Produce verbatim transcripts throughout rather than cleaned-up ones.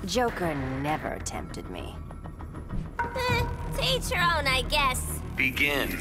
Joker never tempted me. Eh, to each your own, I guess. Begin.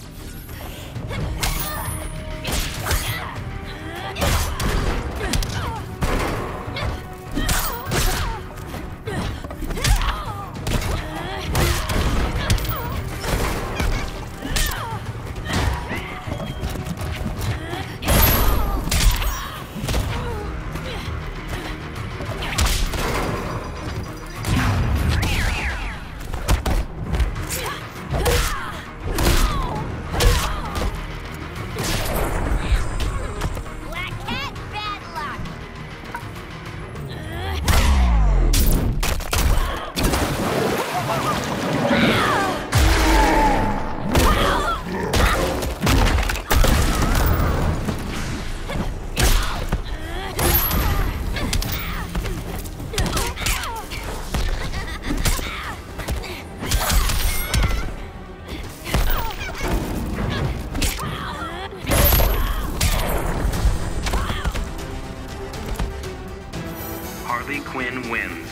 Harley Quinn wins.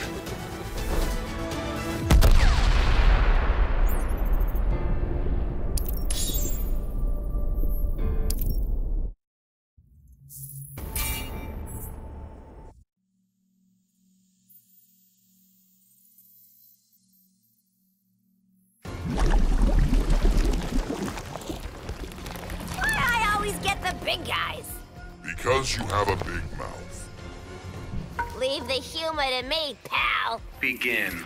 Why do I always get the big guys? Because you have a big mouth. Leave the humor to me, pal. Begin.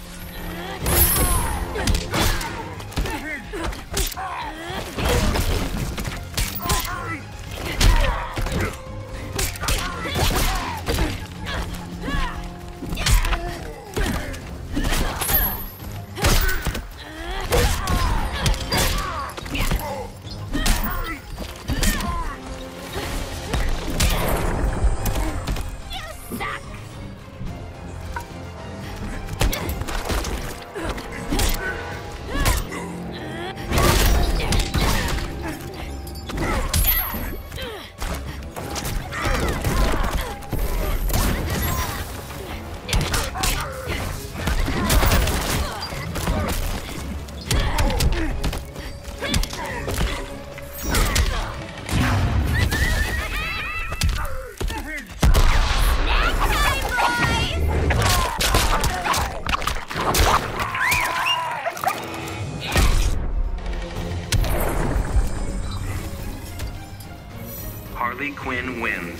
Harley Quinn wins.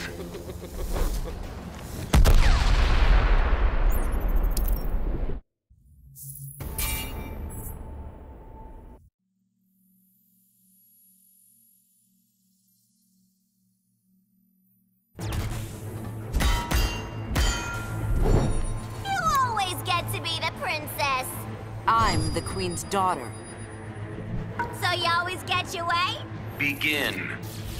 You always get to be the princess. I'm the Queen's daughter. So you always get your way? Begin.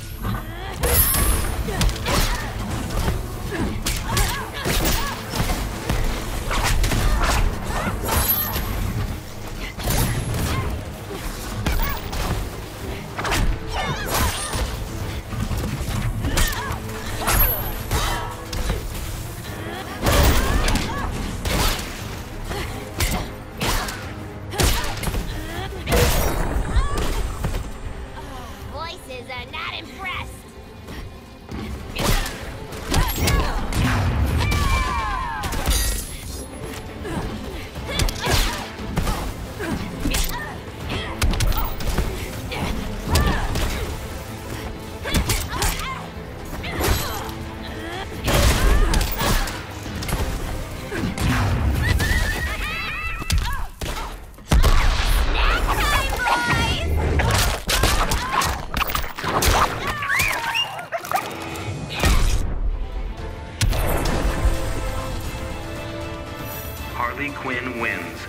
Voices are not impressed. Harley Quinn wins.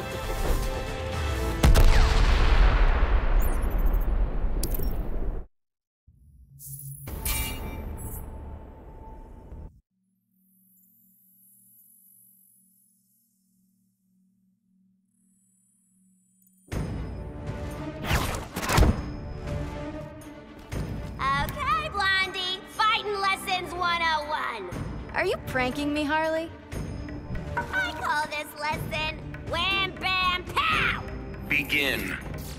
Okay, Blondie. Fighting lessons one oh one. Are you pranking me, Harley? call this lesson Wham Bam Pow! Begin.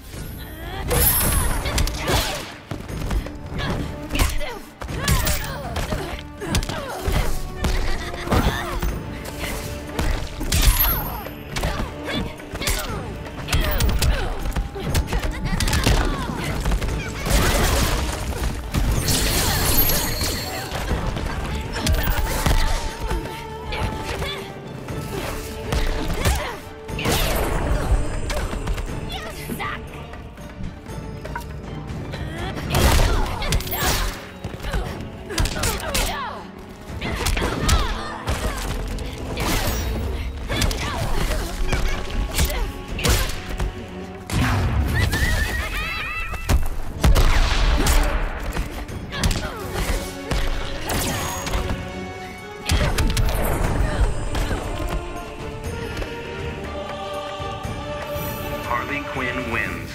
Harley Quinn wins.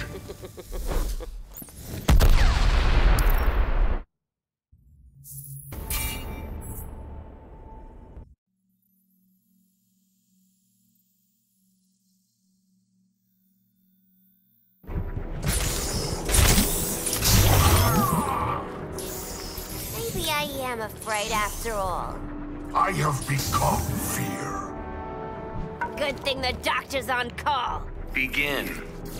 Maybe I am afraid after all. I have become fear. Good thing the doctor's on call. Begin.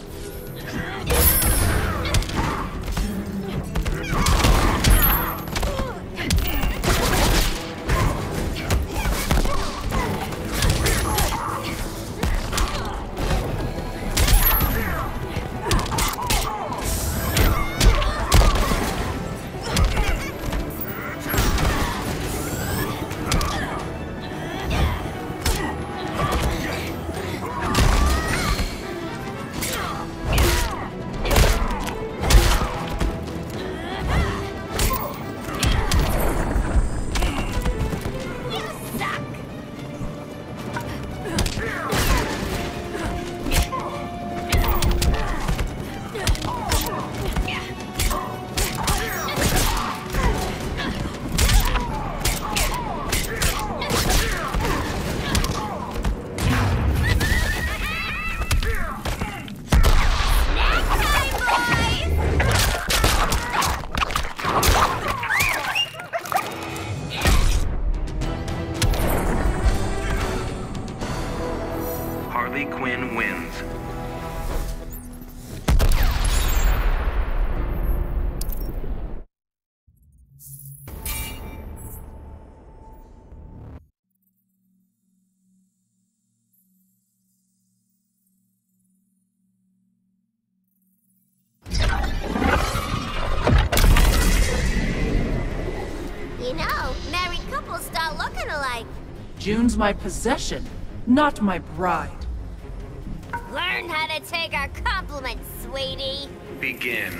Harley Quinn wins. You know, married couples start looking alike. June's my possession, not my bride. Learn how to take a compliment, sweetie. Begin.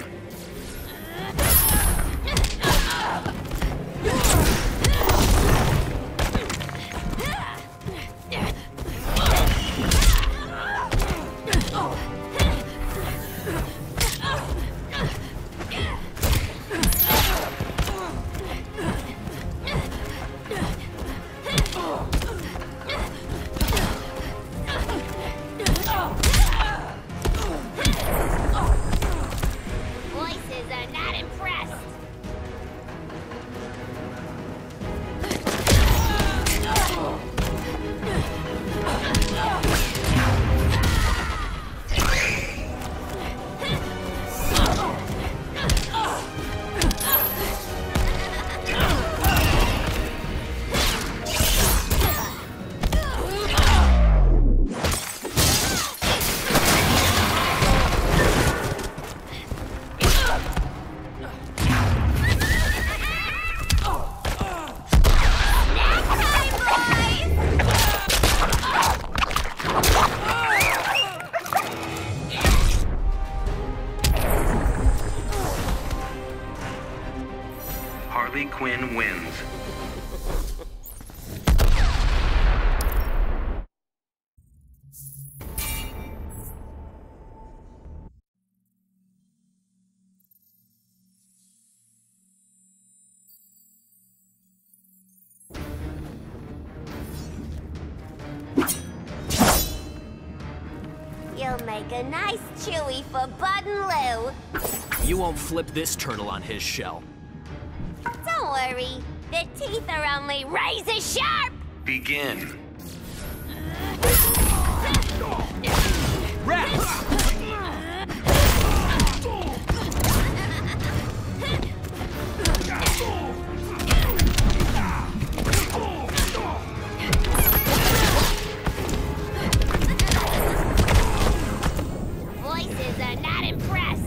Voices are not impressed. Harley Quinn wins. She'll make a nice chewy for Bud and Lou. You won't flip this turtle on his shell. Don't worry, the teeth are only razor sharp. Begin. Rex! Voices are not impressed.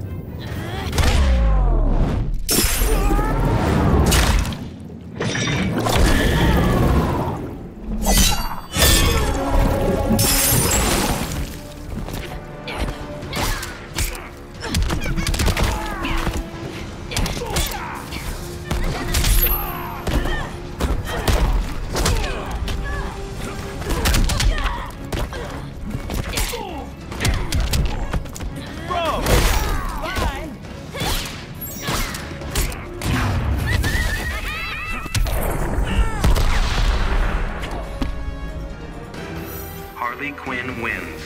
Harley Quinn wins.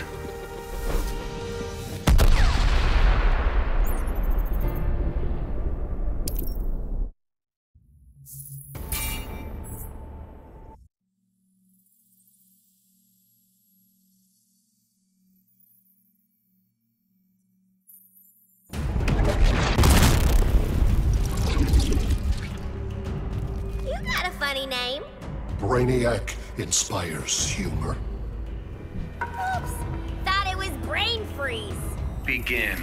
You got a funny name. Brainiac inspires humor. Oops, thought it was Brain Freeze. Begin.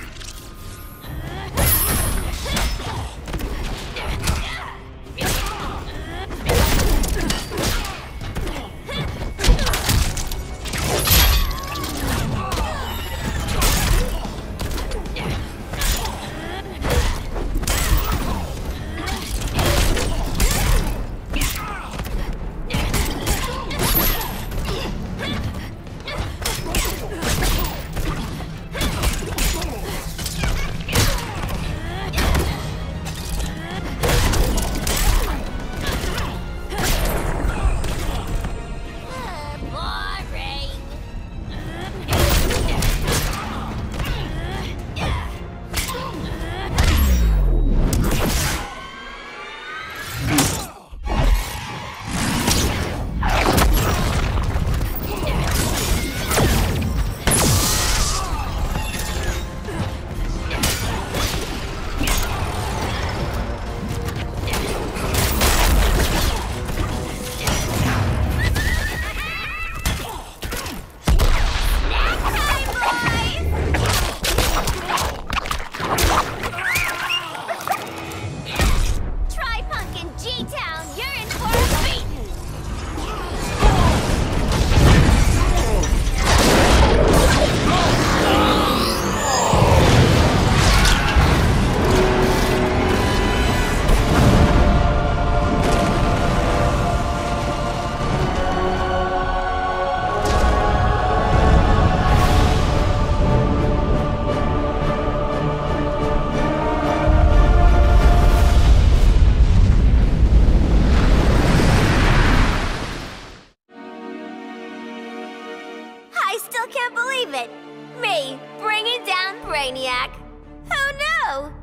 I still can't believe it. Me, bringing down Brainiac. Who knew?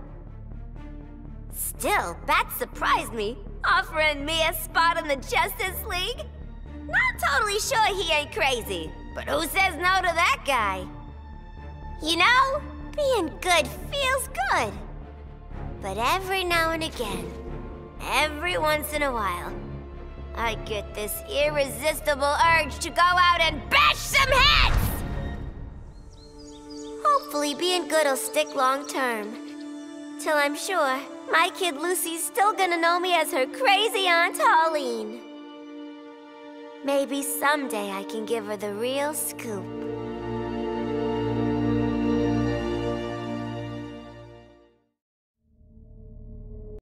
Still, Bat surprised me, offering me a spot in the Justice League. Not totally sure he ain't crazy, but who says no to that guy? You know, being good feels good. But every now and again, every once in a while, I get this irresistible urge to go out and bash some heads! Hopefully being good'll stick long term. Till I'm sure my kid Lucy's still gonna know me as her crazy Aunt Holleen. Maybe someday I can give her the real scoop.